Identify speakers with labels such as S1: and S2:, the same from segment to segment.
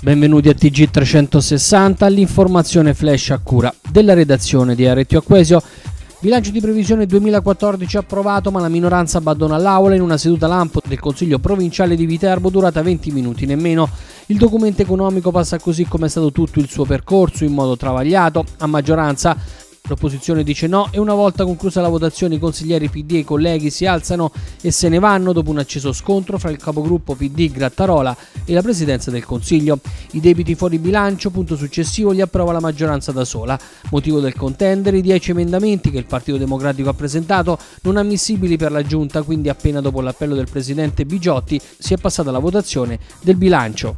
S1: Benvenuti a TG 360, l'informazione flash a cura della redazione di RTO Acquesio. Bilancio di previsione 2014 approvato, ma la minoranza abbandona l'Aula in una seduta lampo del Consiglio provinciale di Viterbo durata 20 minuti nemmeno. Il documento economico passa così come è stato tutto il suo percorso, in modo travagliato, a maggioranza. L'opposizione dice no e una volta conclusa la votazione i consiglieri PD e i colleghi si alzano e se ne vanno dopo un acceso scontro fra il capogruppo PD Grattarola e la presidenza del Consiglio. I debiti fuori bilancio, punto successivo, li approva la maggioranza da sola. Motivo del contendere i 10 emendamenti che il Partito Democratico ha presentato, non ammissibili per la Giunta, quindi appena dopo l'appello del presidente Bigiotti si è passata alla votazione del bilancio.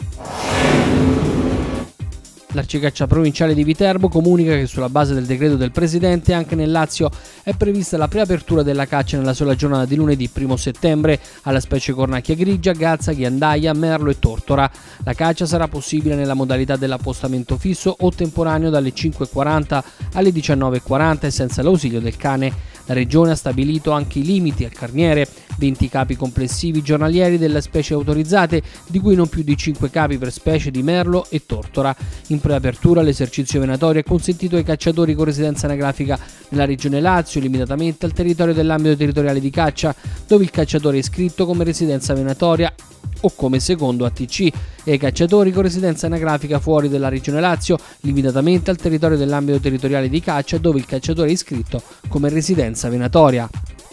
S1: L'Arcicaccia provinciale di Viterbo comunica che sulla base del decreto del Presidente anche nel Lazio è prevista la preapertura della caccia nella sola giornata di lunedì 1 settembre alla specie cornacchia grigia, gazza, ghiandaia, merlo e tortora. La caccia sarà possibile nella modalità dell'appostamento fisso o temporaneo dalle 5:40 alle 19:40 e senza l'ausilio del cane. La Regione ha stabilito anche i limiti al carniere, 20 capi complessivi giornalieri delle specie autorizzate, di cui non più di 5 capi per specie di merlo e tortora. In preapertura l'esercizio venatorio è consentito ai cacciatori con residenza anagrafica nella Regione Lazio, limitatamente al territorio dell'ambito territoriale di caccia, dove il cacciatore è iscritto come residenza venatoria o come secondo ATC, e ai cacciatori con residenza anagrafica fuori della Regione Lazio, limitatamente al territorio dell'ambito territoriale di caccia, dove il cacciatore è iscritto come residenza venatoria.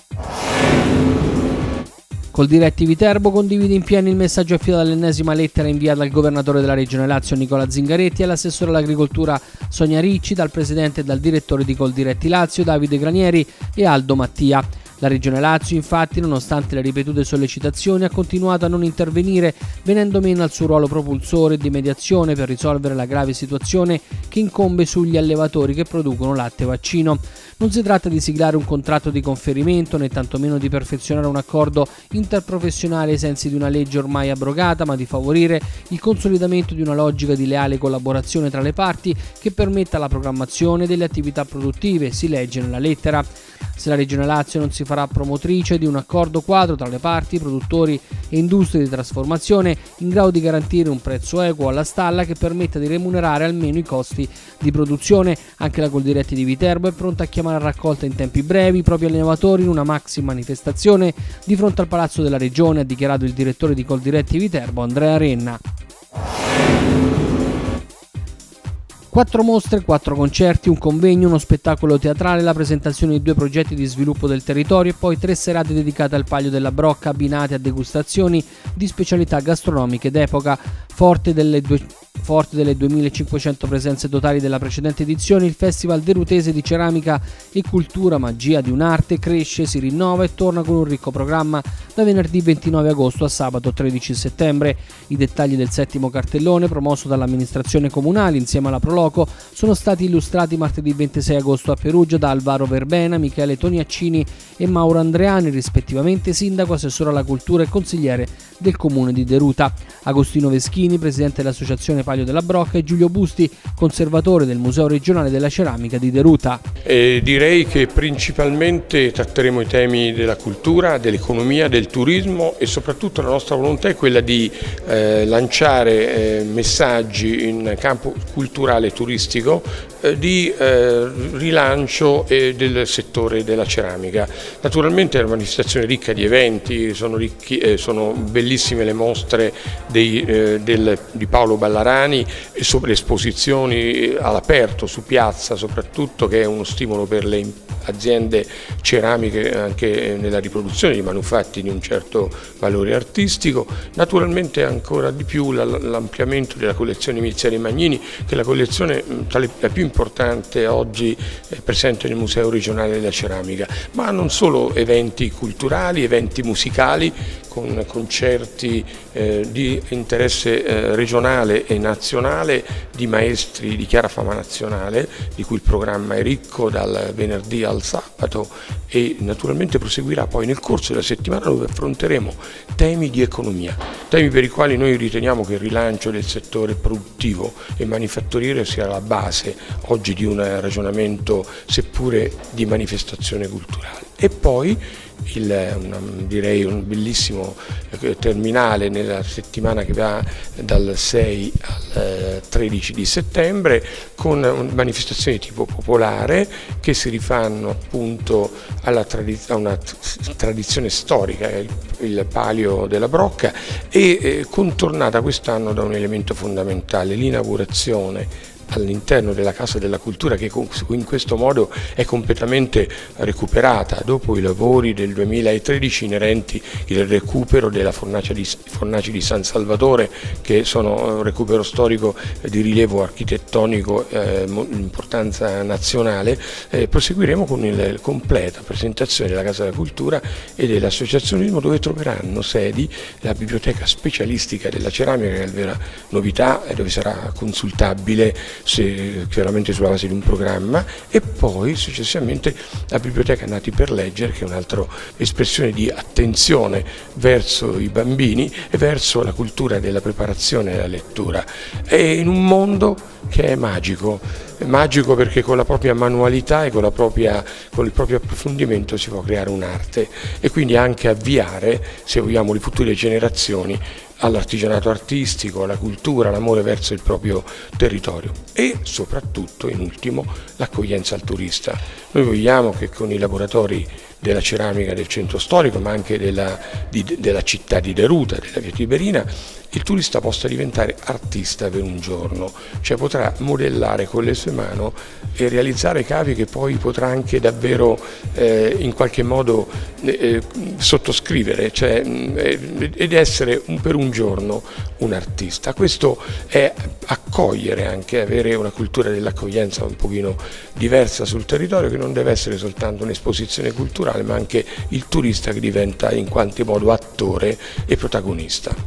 S1: Coldiretti Viterbo condivide in pieno il messaggio affidato all'ennesima lettera inviata al governatore della Regione Lazio Nicola Zingaretti e all'assessore all'agricoltura Sonia Ricci, dal presidente e dal direttore di Coldiretti Lazio Davide Granieri e Aldo Mattia. La Regione Lazio, infatti, nonostante le ripetute sollecitazioni, ha continuato a non intervenire, venendo meno al suo ruolo propulsore di mediazione per risolvere la grave situazione che incombe sugli allevatori che producono latte vaccino. Non si tratta di siglare un contratto di conferimento né tantomeno di perfezionare un accordo interprofessionale ai sensi di una legge ormai abrogata, ma di favorire il consolidamento di una logica di leale collaborazione tra le parti che permetta la programmazione delle attività produttive, si legge nella lettera. Se la Regione Lazio non si farà promotrice di un accordo quadro tra le parti, produttori e industrie di trasformazione in grado di garantire un prezzo equo alla stalla che permetta di remunerare almeno i costi di produzione, anche la Coldiretti di Viterbo è pronta a chiamare a raccolta in tempi brevi i propri allevatori in una maxi manifestazione di fronte al Palazzo della Regione, ha dichiarato il direttore di Coldiretti Viterbo Andrea Renna. 4 mostre, 4 concerti, un convegno, uno spettacolo teatrale, la presentazione di 2 progetti di sviluppo del territorio e poi 3 serate dedicate al Palio della Brocca abbinate a degustazioni di specialità gastronomiche d'epoca. Forte delle 2.500 presenze totali della precedente edizione, il Festival Derutese di Ceramica e Cultura Magia di un'arte cresce, si rinnova e torna con un ricco programma da venerdì 29 agosto a sabato 13 settembre. I dettagli del 7° cartellone, promosso dall'amministrazione comunale insieme alla Proloco, sono stati illustrati martedì 26 agosto a Perugia da Alvaro Verbena, Michele Toniaccini e Mauro Andreani, rispettivamente sindaco, assessore alla cultura e consigliere del comune di Deruta. Agostino Veschini, presidente dell'associazione Palio della Brocca, e Giulio Busti, conservatore del Museo regionale della ceramica di Deruta.
S2: Direi che principalmente tratteremo i temi della cultura, dell'economia, del turismo e soprattutto la nostra volontà è quella di lanciare messaggi in campo culturale e turistico di rilancio del settore della ceramica. Naturalmente è una manifestazione ricca di eventi, sono bellissime le mostre di Paolo Ballarani e sopra le esposizioni all'aperto, su piazza soprattutto, che è uno stimolo per le aziende ceramiche anche nella riproduzione di manufatti di un certo valore artistico. Naturalmente ancora di più l'ampliamento della collezione Mizieri Magnini, che è la collezione la più importante oggi presente nel Museo regionale della ceramica, ma non solo eventi culturali, eventi musicali con concerti di interesse regionale e nazionale di maestri di chiara fama nazionale, di cui il programma è ricco dal venerdì al sabato, e naturalmente proseguirà poi nel corso della settimana, dove affronteremo temi di economia, temi per i quali noi riteniamo che il rilancio del settore produttivo e manifatturiero sia la base oggi di un ragionamento seppure di manifestazione culturale. E poi direi un bellissimo terminale nella settimana che va dal 6 al 13 di settembre, con manifestazioni di tipo popolare che si rifanno appunto a una tradizione storica, il Palio della Brocca, e contornata quest'anno da un elemento fondamentale: l'inaugurazione all'interno della Casa della Cultura, che in questo modo è completamente recuperata dopo i lavori del 2013 inerenti al recupero della fornace di San Salvatore, che sono un recupero storico di rilievo architettonico di importanza nazionale. Proseguiremo con la completa presentazione della Casa della Cultura e dell'associazionismo, dove troveranno sedi la biblioteca specialistica della ceramica, che è la vera novità, dove sarà consultabile chiaramente sulla base di un programma, e poi successivamente la biblioteca Nati per Leggere, che è un'altra espressione di attenzione verso i bambini e verso la cultura della preparazione della lettura. È in un mondo che è magico perché con la propria manualità e con il proprio approfondimento si può creare un'arte, e quindi anche avviare, se vogliamo, le future generazioni all'artigianato artistico, alla cultura, all'amore verso il proprio territorio, e soprattutto, in ultimo, l'accoglienza al turista. Noi vogliamo che con i laboratori della ceramica del centro storico, ma anche della città di Deruta, della via Tiberina, il turista possa diventare artista per un giorno, cioè potrà modellare con le sue mani e realizzare cavi che poi potrà anche davvero in qualche modo sottoscrivere, ed essere per un giorno un artista. Questo è accogliere, anche avere una cultura dell'accoglienza un pochino diversa sul territorio, che non deve essere soltanto un'esposizione culturale, ma anche il turista che diventa in qualche modo attore e protagonista.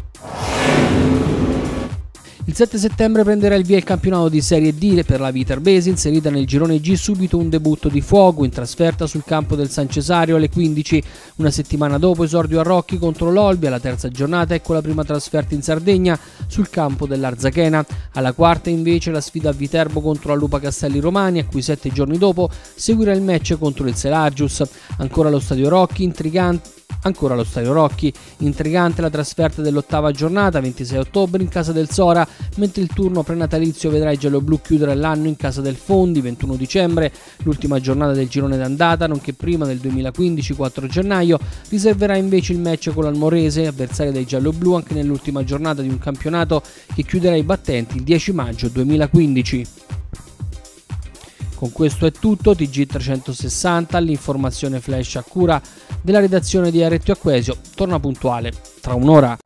S1: Il 7 settembre prenderà il via il campionato di Serie D per la Viterbese, inserita nel girone G. Subito un debutto di fuoco in trasferta sul campo del San Cesario alle 15. Una settimana dopo esordio a Rocchi contro l'Olbia. Alla terza giornata ecco la prima trasferta in Sardegna sul campo dell'Arzachena. Alla quarta invece la sfida a Viterbo contro la Lupa Castelli Romani, a cui 7 giorni dopo seguirà il match contro il Selargius. Ancora allo Stadio Rocchi, intrigante la trasferta dell'8ª giornata, 26 ottobre, in casa del Sora, mentre il turno prenatalizio vedrà i gialloblu chiudere l'anno in casa del Fondi, 21 dicembre. L'ultima giornata del girone d'andata, nonché prima del 2015, 4 gennaio, riserverà invece il match con l'Almorese, avversaria dei gialloblu anche nell'ultima giornata di un campionato che chiuderà i battenti il 10 maggio 2015. Con questo è tutto. TG360, l'informazione flash a cura della redazione di Arretto Acquesio, torna puntuale tra un'ora.